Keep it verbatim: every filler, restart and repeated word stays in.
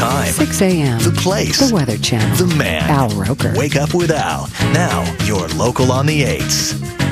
time. six a.m. The place. The Weather Channel. The man. Al Roker. Wake up with Al. Now, you're local on the eights.